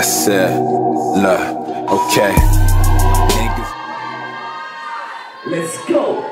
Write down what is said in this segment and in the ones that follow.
I said, look, okay. Niggas. Let's go.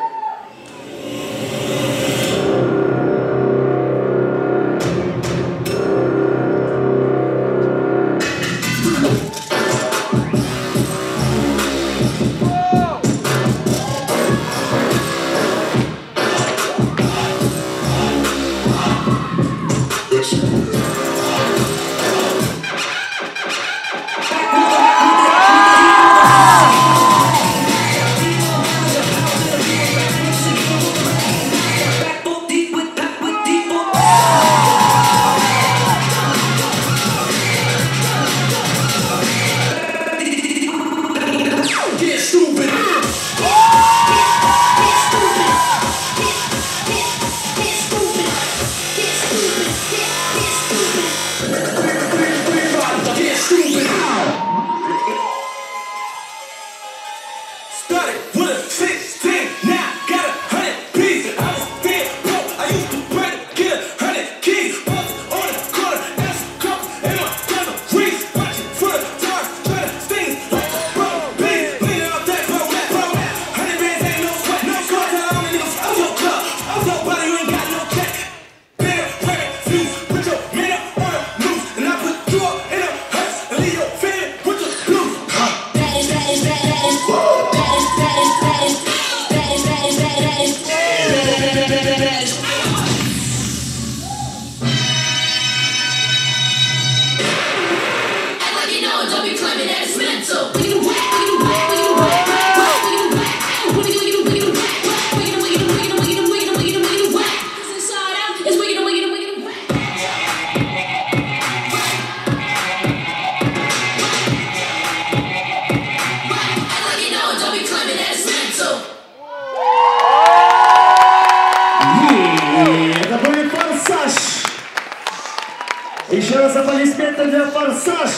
Еще раз аплодисменты для Форсаж.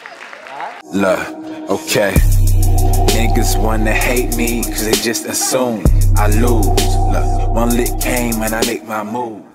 Look, okay. Niggas wanna hate me cause they just assume I lose. Look, one lick came and I make my move.